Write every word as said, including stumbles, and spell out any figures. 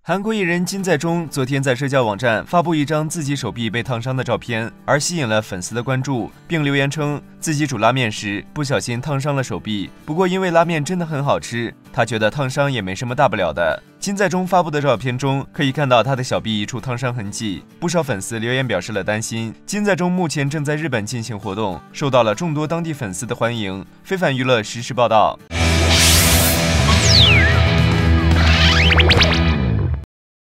韩国艺人金在中昨天在社交网站发布一张自己手臂被烫伤的照片，而吸引了粉丝的关注，并留言称自己煮拉面时不小心烫伤了手臂，不过因为拉面真的很好吃，他觉得烫伤也没什么大不了的。金在中发布的照片中可以看到他的小臂一处烫伤痕迹，不少粉丝留言表示了担心。金在中目前正在日本进行活动，受到了众多当地粉丝的欢迎。非凡娱乐实时报道。